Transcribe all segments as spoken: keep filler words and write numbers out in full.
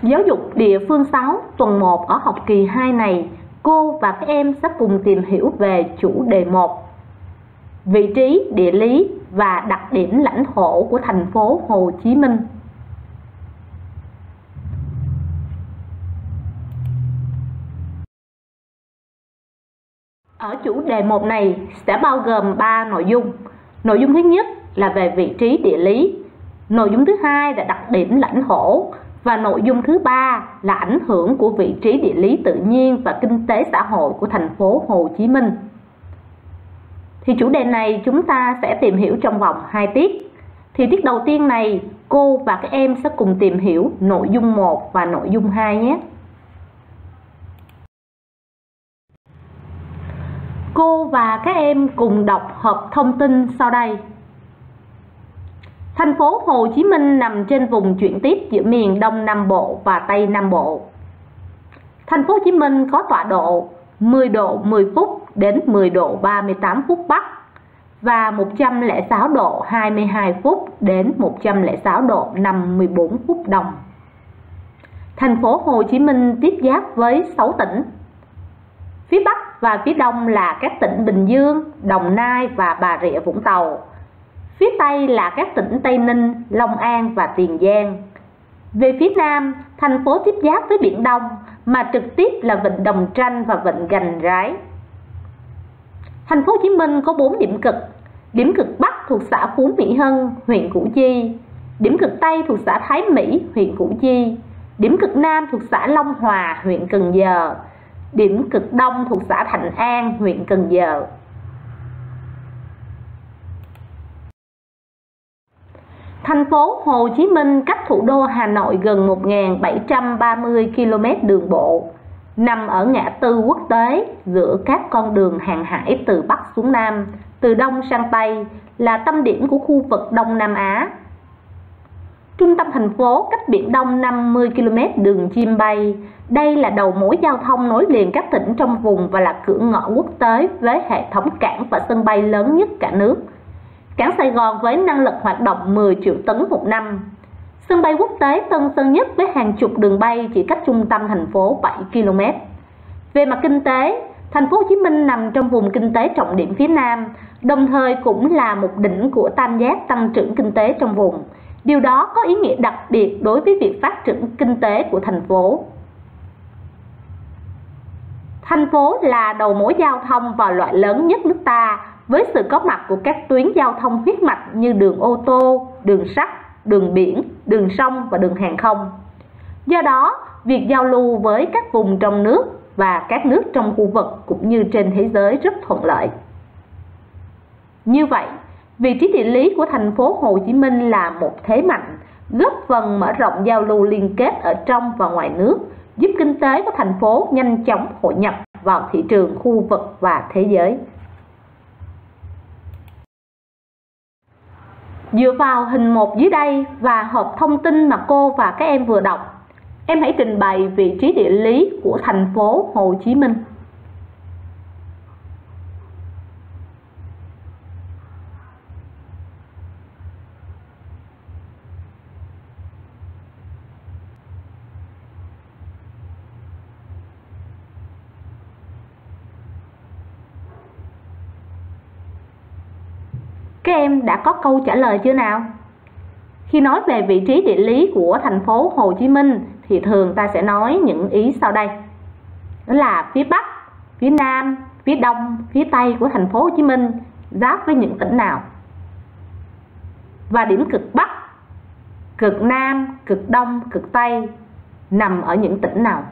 Giáo dục địa phương sáu tuần một ở học kỳ hai này, cô và các em sẽ cùng tìm hiểu về chủ đề một, vị trí địa lý và đặc điểm lãnh thổ của thành phố Hồ Chí Minh. Ở chủ đề một này sẽ bao gồm ba nội dung. Nội dung thứ nhất là về vị trí địa lý, nội dung thứ hai là đặc điểm lãnh thổ, và nội dung thứ ba là ảnh hưởng của vị trí địa lý tự nhiên và kinh tế xã hội của thành phố Hồ Chí Minh. Thì chủ đề này chúng ta sẽ tìm hiểu trong vòng hai tiết. Thì tiết đầu tiên này cô và các em sẽ cùng tìm hiểu nội dung một và nội dung hai nhé. Cô và các em cùng đọc hợp thông tin sau đây. Thành phố Hồ Chí Minh nằm trên vùng chuyển tiếp giữa miền Đông Nam Bộ và Tây Nam Bộ. Thành phố Hồ Chí Minh có tọa độ mười độ mười phút đến mười độ ba mươi tám phút Bắc và một trăm lẻ sáu độ hai mươi hai phút đến một trăm lẻ sáu độ năm mươi bốn phút Đông. Thành phố Hồ Chí Minh tiếp giáp với sáu tỉnh. Phía Bắc và phía Đông là các tỉnh Bình Dương, Đồng Nai và Bà Rịa Vũng Tàu. Phía Tây là các tỉnh Tây Ninh, Long An và Tiền Giang. Về phía Nam, thành phố tiếp giáp với Biển Đông mà trực tiếp là Vịnh Đồng Tranh và Vịnh Gành Rái. Thành phố Hồ Chí Minh có bốn điểm cực. Điểm cực Bắc thuộc xã Phú Mỹ Hưng, huyện Củ Chi. Điểm cực Tây thuộc xã Thái Mỹ, huyện Củ Chi. Điểm cực Nam thuộc xã Long Hòa, huyện Cần Giờ. Điểm cực Đông thuộc xã Thạnh An, huyện Cần Giờ. Thành phố Hồ Chí Minh cách thủ đô Hà Nội gần một nghìn bảy trăm ba mươi ki lô mét đường bộ, nằm ở ngã tư quốc tế giữa các con đường hàng hải từ Bắc xuống Nam, từ Đông sang Tây, là tâm điểm của khu vực Đông Nam Á. Trung tâm thành phố cách Biển Đông năm mươi ki lô mét đường chim bay. Đây là đầu mối giao thông nối liền các tỉnh trong vùng và là cửa ngõ quốc tế với hệ thống cảng và sân bay lớn nhất cả nước. Cảng Sài Gòn với năng lực hoạt động mười triệu tấn một năm. Sân bay quốc tế Tân Sơn Nhất với hàng chục đường bay chỉ cách trung tâm thành phố bảy ki lô mét. Về mặt kinh tế, thành phố Hồ Chí Minh nằm trong vùng kinh tế trọng điểm phía Nam, đồng thời cũng là một đỉnh của tam giác tăng trưởng kinh tế trong vùng. Điều đó có ý nghĩa đặc biệt đối với việc phát triển kinh tế của thành phố. Thành phố là đầu mối giao thông và loại lớn nhất nước ta, với sự có mặt của các tuyến giao thông huyết mạch như đường ô tô, đường sắt, đường biển, đường sông và đường hàng không. Do đó, việc giao lưu với các vùng trong nước và các nước trong khu vực cũng như trên thế giới rất thuận lợi. Như vậy, vị trí địa lý của thành phố Hồ Chí Minh là một thế mạnh, góp phần mở rộng giao lưu liên kết ở trong và ngoài nước, giúp kinh tế của thành phố nhanh chóng hội nhập vào thị trường khu vực và thế giới. Dựa vào hình một dưới đây và hợp thông tin mà cô và các em vừa đọc, em hãy trình bày vị trí địa lý của thành phố Hồ Chí Minh. Các em đã có câu trả lời chưa nào? Khi nói về vị trí địa lý của thành phố Hồ Chí Minh thì thường ta sẽ nói những ý sau đây. Đó là phía Bắc, phía Nam, phía Đông, phía Tây của thành phố Hồ Chí Minh giáp với những tỉnh nào? Và điểm cực Bắc, cực Nam, cực Đông, cực Tây nằm ở những tỉnh nào?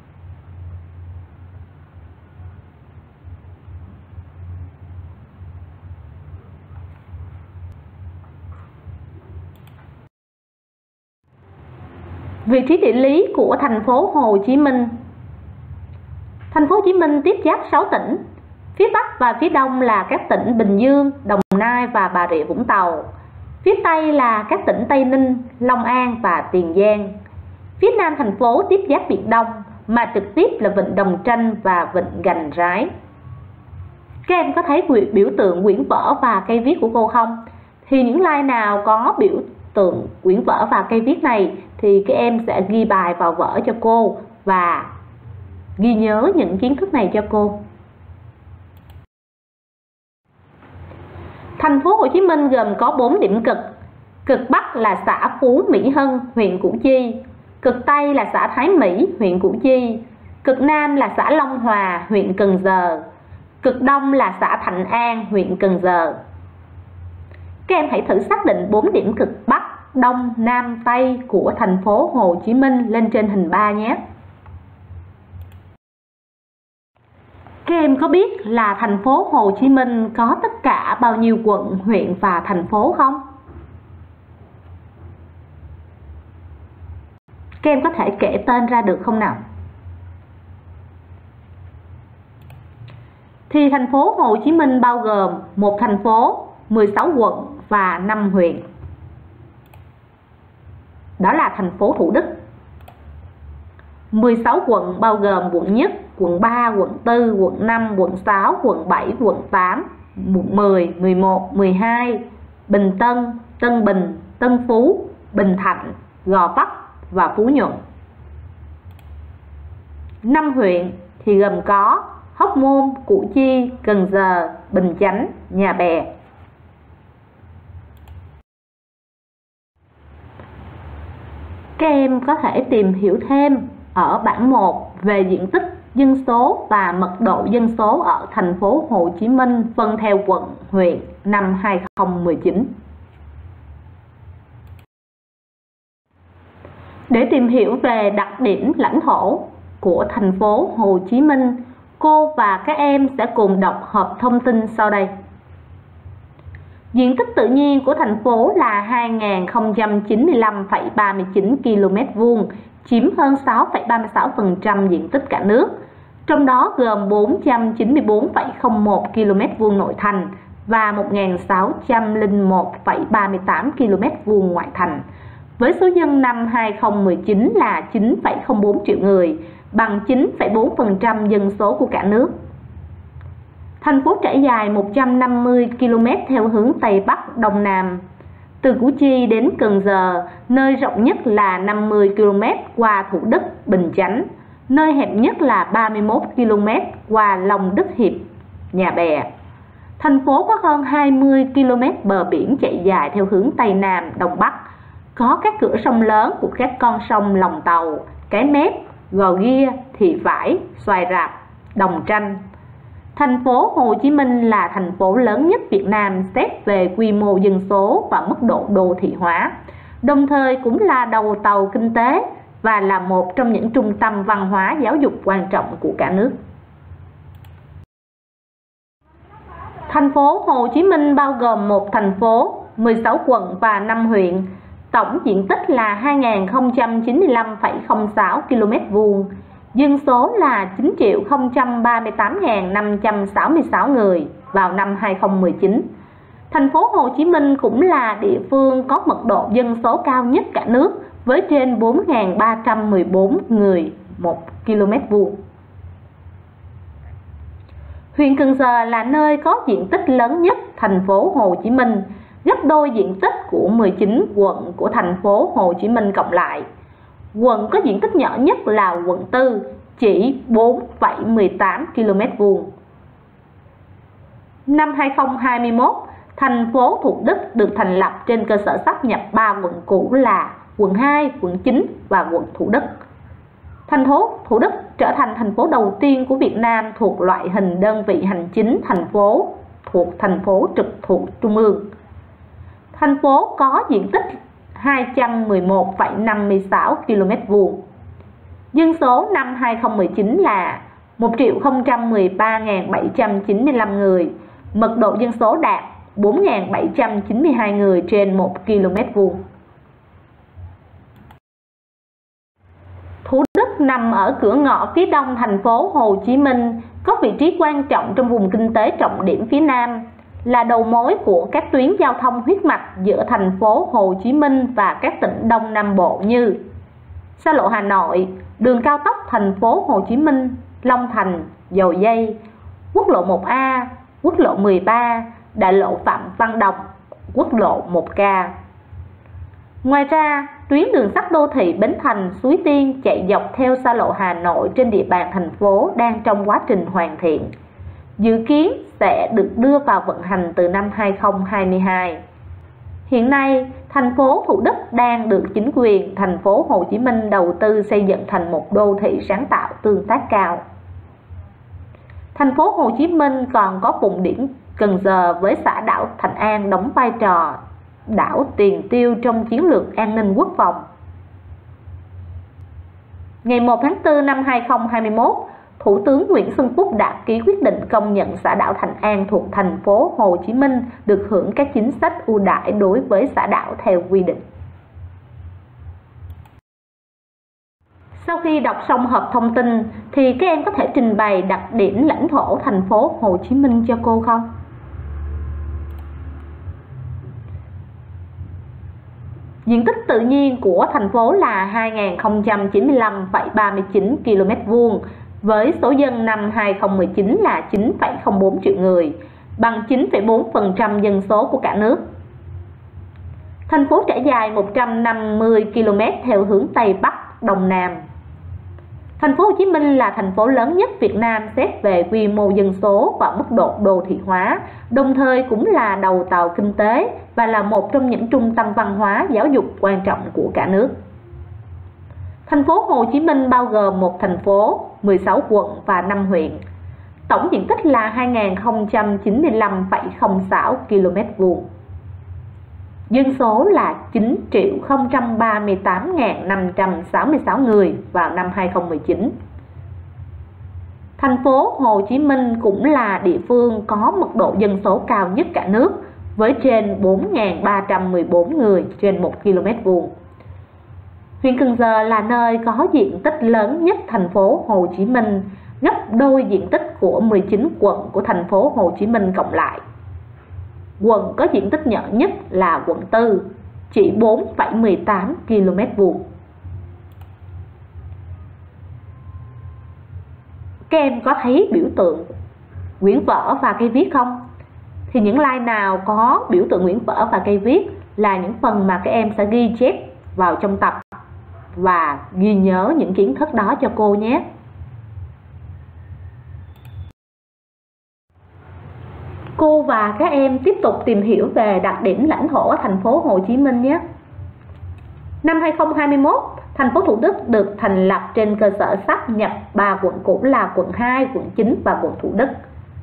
Vị trí địa lý của thành phố Hồ Chí Minh. Thành phố Hồ Chí Minh tiếp giáp sáu tỉnh. Phía Bắc và phía Đông là các tỉnh Bình Dương, Đồng Nai và Bà Rịa Vũng Tàu. Phía Tây là các tỉnh Tây Ninh, Long An và Tiền Giang. Phía Nam thành phố tiếp giáp Biển Đông mà trực tiếp là Vịnh Đồng Tranh và Vịnh Gành Rái. Các em có thấy biểu tượng quyển vở và cây viết của cô không? Thì những line nào có biểu tượng, quyển vở và cây viết này thì các em sẽ ghi bài vào vở cho cô và ghi nhớ những kiến thức này cho cô. Thành phố Hồ Chí Minh gồm có bốn điểm cực. Cực Bắc là xã Phú Mỹ Hưng, huyện Củ Chi. Cực Tây là xã Thái Mỹ, huyện Củ Chi. Cực Nam là xã Long Hòa, huyện Cần Giờ. Cực Đông là xã Thạnh An, huyện Cần Giờ. Các em hãy thử xác định bốn điểm cực Bắc, Đông, Nam, Tây của thành phố Hồ Chí Minh lên trên hình ba nhé. Các em có biết là thành phố Hồ Chí Minh có tất cả bao nhiêu quận, huyện và thành phố không? Các em có thể kể tên ra được không nào? Thì thành phố Hồ Chí Minh bao gồm một thành phố, mười sáu quận và năm huyện. Đó là thành phố Thủ Đức. mười sáu quận bao gồm quận nhất, quận ba, quận tư, quận năm, quận sáu, quận bảy, quận tám, quận mười, mười một, mười hai, Bình Tân, Tân Bình, Tân Phú, Bình Thạnh, Gò Vấp và Phú Nhuận. năm huyện thì gồm có Hóc Môn, Củ Chi, Cần Giờ, Bình Chánh, Nhà Bè. Các em có thể tìm hiểu thêm ở bảng một về diện tích dân số và mật độ dân số ở thành phố Hồ Chí Minh phân theo quận, huyện năm hai không một chín. Để tìm hiểu về đặc điểm lãnh thổ của thành phố Hồ Chí Minh, cô và các em sẽ cùng đọc hợp thông tin sau đây. Diện tích tự nhiên của thành phố là hai nghìn không trăm chín mươi lăm phẩy ba mươi chín ki lô mét vuông, chiếm hơn sáu phẩy ba mươi sáu phần trăm diện tích cả nước. Trong đó gồm bốn trăm chín mươi tư phẩy không một ki lô mét vuông nội thành và một nghìn sáu trăm lẻ một phẩy ba mươi tám ki lô mét vuông ngoại thành. Với số dân năm hai không một chín là chín phẩy không bốn triệu người, bằng chín phẩy bốn phần trăm dân số của cả nước. Thành phố trải dài một trăm năm mươi ki lô mét theo hướng Tây Bắc Đông Nam. Từ Củ Chi đến Cần Giờ, nơi rộng nhất là năm mươi ki lô mét qua Thủ Đức, Bình Chánh, nơi hẹp nhất là ba mươi mốt ki lô mét qua Long Đức Hiệp, Nhà Bè. Thành phố có hơn hai mươi ki lô mét bờ biển chạy dài theo hướng Tây Nam, Đông Bắc, có các cửa sông lớn của các con sông Lòng Tàu, Cái Mép, Gò Ghia, Thị Vải, Xoài Rạp, Đồng Tranh. Thành phố Hồ Chí Minh là thành phố lớn nhất Việt Nam xét về quy mô dân số và mức độ đô thị hóa, đồng thời cũng là đầu tàu kinh tế và là một trong những trung tâm văn hóa giáo dục quan trọng của cả nước. Thành phố Hồ Chí Minh bao gồm một thành phố, mười sáu quận và năm huyện, tổng diện tích là hai nghìn không trăm chín mươi lăm phẩy không sáu ki lô mét vuông, dân số là chín triệu không trăm ba mươi tám nghìn năm trăm sáu mươi sáu người vào năm hai không một chín. Thành phố Hồ Chí Minh cũng là địa phương có mật độ dân số cao nhất cả nước với trên bốn nghìn ba trăm mười bốn người một ki lô mét vuông. Huyện Cần Giờ là nơi có diện tích lớn nhất thành phố Hồ Chí Minh, gấp đôi diện tích của mười chín quận của thành phố Hồ Chí Minh cộng lại. Quận có diện tích nhỏ nhất là quận tư, chỉ bốn phẩy mười tám ki lô mét vuông. Năm hai không hai mốt, thành phố Thủ Đức được thành lập trên cơ sở sáp nhập ba quận cũ là quận hai, quận chín và quận Thủ Đức. Thành phố Thủ Đức trở thành thành phố đầu tiên của Việt Nam thuộc loại hình đơn vị hành chính thành phố thuộc thành phố trực thuộc Trung ương. Thành phố có diện tích hai trăm mười một phẩy năm mươi sáu ki lô mét vuông. Dân số năm hai không một chín là một triệu không trăm mười ba nghìn bảy trăm chín mươi lăm người, mật độ dân số đạt bốn nghìn bảy trăm chín mươi hai người trên một ki lô mét vuông. Thủ Đức nằm ở cửa ngõ phía đông thành phố Hồ Chí Minh, có vị trí quan trọng trong vùng kinh tế trọng điểm phía Nam, là đầu mối của các tuyến giao thông huyết mạch giữa thành phố Hồ Chí Minh và các tỉnh Đông Nam Bộ như xa lộ Hà Nội, đường cao tốc thành phố Hồ Chí Minh, Long Thành, Dầu Giây, quốc lộ một A, quốc lộ mười ba, đại lộ Phạm Văn Đồng, quốc lộ một K. Ngoài ra, tuyến đường sắt đô thị Bến Thành - Suối Tiên chạy dọc theo xa lộ Hà Nội trên địa bàn thành phố đang trong quá trình hoàn thiện, dự kiến sẽ được đưa vào vận hành từ năm hai nghìn không trăm hai mươi hai. Hiện nay, thành phố Thủ Đức đang được chính quyền thành phố Hồ Chí Minh đầu tư xây dựng thành một đô thị sáng tạo tương tác cao. Thành phố Hồ Chí Minh còn có vùng biển Cần Giờ với xã đảo Thạnh An đóng vai trò đảo tiền tiêu trong chiến lược an ninh quốc phòng. Ngày một tháng tư năm hai nghìn không trăm hai mươi mốt, Thủ tướng Nguyễn Xuân Phúc đã ký quyết định công nhận xã đảo Thạnh An thuộc thành phố Hồ Chí Minh được hưởng các chính sách ưu đãi đối với xã đảo theo quy định. Sau khi đọc xong hộp thông tin thì các em có thể trình bày đặc điểm lãnh thổ thành phố Hồ Chí Minh cho cô không? Diện tích tự nhiên của thành phố là hai nghìn không trăm chín mươi lăm phẩy ba mươi chín ki lô mét vuông, với số dân năm hai nghìn không trăm mười chín là chín phẩy không bốn triệu người, bằng chín phẩy bốn phần trăm dân số của cả nước. Thành phố trải dài một trăm năm mươi ki lô mét theo hướng Tây Bắc, Đông Nam. Thành phố Hồ Chí Minh là thành phố lớn nhất Việt Nam xét về quy mô dân số và mức độ đô thị hóa, đồng thời cũng là đầu tàu kinh tế và là một trong những trung tâm văn hóa giáo dục quan trọng của cả nước. Thành phố Hồ Chí Minh bao gồm một thành phố, mười sáu quận và năm huyện. Tổng diện tích là hai nghìn không trăm chín mươi lăm phẩy không sáu ki lô mét vuông. Dân số là chín triệu không trăm ba mươi tám nghìn năm trăm sáu mươi sáu người vào năm hai nghìn không trăm mười chín. Thành phố Hồ Chí Minh cũng là địa phương có mật độ dân số cao nhất cả nước với trên bốn nghìn ba trăm mười bốn người trên một ki lô mét vuông. Huyện Cần Giờ là nơi có diện tích lớn nhất thành phố Hồ Chí Minh, gấp đôi diện tích của mười chín quận của thành phố Hồ Chí Minh cộng lại. Quận có diện tích nhỏ nhất là quận tư, chỉ bốn phẩy mười tám ki lô mét vuông. Các em có thấy biểu tượng quyển vở và cây viết không? Thì những slide nào có biểu tượng quyển vở và cây viết là những phần mà các em sẽ ghi chép vào trong tập và ghi nhớ những kiến thức đó cho cô nhé. Cô và các em tiếp tục tìm hiểu về đặc điểm lãnh thổ ở thành phố Hồ Chí Minh nhé. Năm hai nghìn không trăm hai mươi mốt, thành phố Thủ Đức được thành lập trên cơ sở sáp nhập ba quận cũ là quận hai, quận chín và quận Thủ Đức.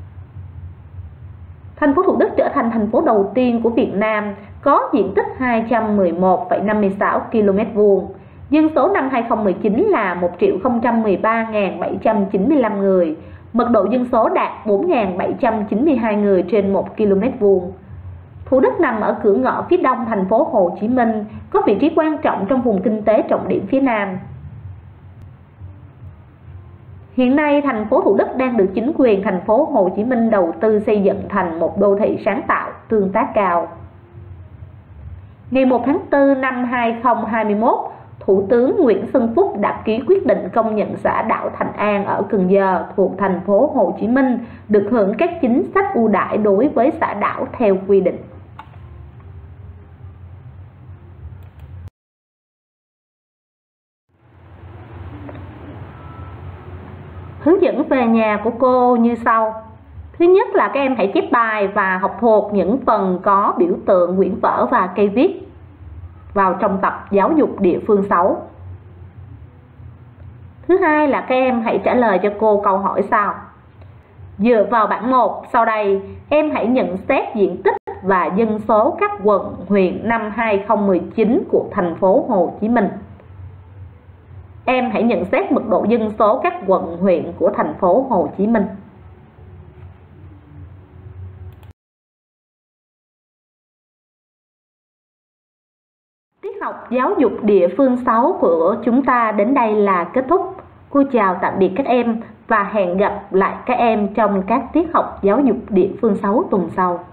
Thành phố Thủ Đức trở thành thành phố đầu tiên của Việt Nam, có diện tích hai trăm mười một phẩy năm mươi sáu ki lô mét vuông. Dân số năm hai nghìn không trăm mười chín là một triệu không trăm mười ba nghìn bảy trăm chín mươi lăm người, mật độ dân số đạt bốn nghìn bảy trăm chín mươi hai người trên một ki lô mét vuông. Thủ Đức nằm ở cửa ngõ phía đông thành phố Hồ Chí Minh, có vị trí quan trọng trong vùng kinh tế trọng điểm phía Nam. Hiện nay, thành phố Thủ Đức đang được chính quyền thành phố Hồ Chí Minh đầu tư xây dựng thành một đô thị sáng tạo, tương tác cao. Ngày một tháng tư năm hai nghìn không trăm hai mươi mốt, Thủ tướng Nguyễn Xuân Phúc đã ký quyết định công nhận xã đảo Thạnh An ở Cần Giờ thuộc thành phố Hồ Chí Minh được hưởng các chính sách ưu đãi đối với xã đảo theo quy định. Hướng dẫn về nhà của cô như sau. Thứ nhất là các em hãy chép bài và học thuộc những phần có biểu tượng quyển vở và cây viết vào trong tập giáo dục địa phương sáu. Thứ hai là các em hãy trả lời cho cô câu hỏi sau. Dựa vào bảng một sau đây, em hãy nhận xét diện tích và dân số các quận, huyện năm hai nghìn không trăm mười chín của thành phố Hồ Chí Minh. Em hãy nhận xét mật độ dân số các quận, huyện của thành phố Hồ Chí Minh. Tiết học giáo dục địa phương sáu của chúng ta đến đây là kết thúc. Cô chào tạm biệt các em và hẹn gặp lại các em trong các tiết học giáo dục địa phương sáu tuần sau.